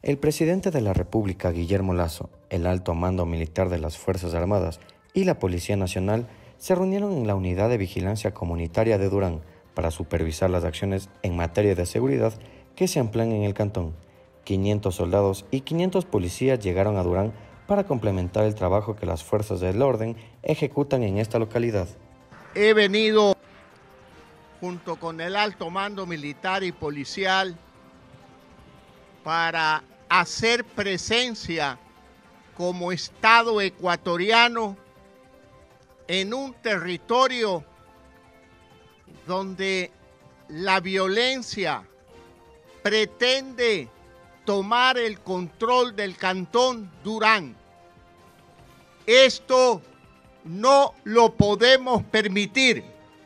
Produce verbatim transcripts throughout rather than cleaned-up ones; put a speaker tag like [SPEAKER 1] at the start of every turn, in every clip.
[SPEAKER 1] El presidente de la República, Guillermo Lasso, el alto mando militar de las Fuerzas Armadas y la Policía Nacional se reunieron en la Unidad de Vigilancia Comunitaria de Durán para supervisar las acciones en materia de seguridad que se emplean en el cantón. quinientos soldados y quinientos policías llegaron a Durán para complementar el trabajo que las fuerzas del orden ejecutan en esta localidad.
[SPEAKER 2] He venido junto con el alto mando militar y policial para hacer presencia como Estado ecuatoriano en un territorio donde la violencia pretende tomar el control del cantón Durán. Esto no lo podemos permitir.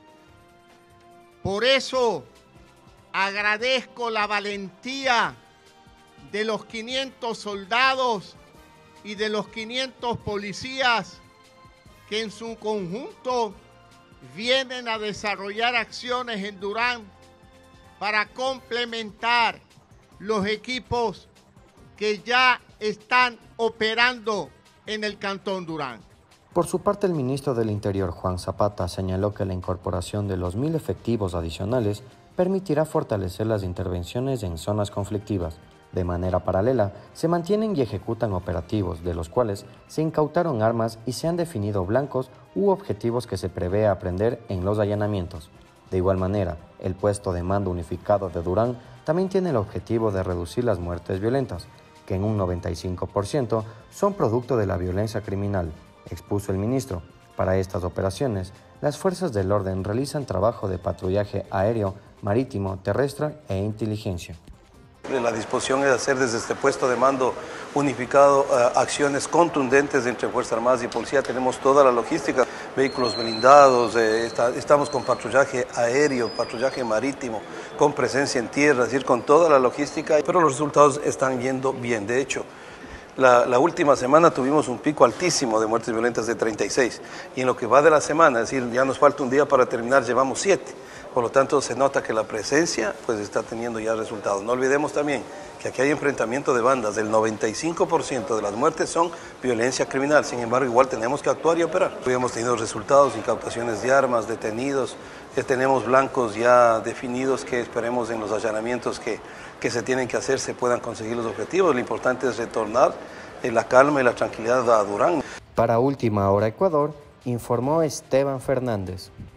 [SPEAKER 2] Por eso agradezco la valentía de los quinientos soldados y de los quinientos policías que en su conjunto vienen a desarrollar acciones en Durán para complementar los equipos que ya están operando en el cantón Durán.
[SPEAKER 1] Por su parte, el ministro del Interior, Juan Zapata, señaló que la incorporación de los mil efectivos adicionales permitirá fortalecer las intervenciones en zonas conflictivas. De manera paralela, se mantienen y ejecutan operativos, de los cuales se incautaron armas y se han definido blancos u objetivos que se prevé aprender en los allanamientos. De igual manera, el puesto de mando unificado de Durán también tiene el objetivo de reducir las muertes violentas, que en un noventa y cinco por ciento son producto de la violencia criminal, expuso el ministro. Para estas operaciones, las fuerzas del orden realizan trabajo de patrullaje aéreo, marítimo, terrestre e inteligencia.
[SPEAKER 3] La disposición es hacer desde este puesto de mando unificado uh, acciones contundentes entre Fuerzas Armadas y Policía. Tenemos toda la logística, vehículos blindados, eh, está, estamos con patrullaje aéreo, patrullaje marítimo, con presencia en tierra, es decir, con toda la logística, pero los resultados están yendo bien. De hecho, la, la última semana tuvimos un pico altísimo de muertes violentas de treinta y seis, y en lo que va de la semana, es decir, ya nos falta un día para terminar, llevamos siete. Por lo tanto, se nota que la presencia pues, está teniendo ya resultados. No olvidemos también que aquí hay enfrentamiento de bandas. El noventa y cinco por ciento de las muertes son violencia criminal. Sin embargo, igual tenemos que actuar y operar. Hoy hemos tenido resultados, incautaciones de armas, detenidos. Ya tenemos blancos ya definidos que esperemos en los allanamientos que, que se tienen que hacer se puedan conseguir los objetivos. Lo importante es retornar en la calma y la tranquilidad a Durán.
[SPEAKER 1] Para Última Hora Ecuador, informó Esteban Fernández.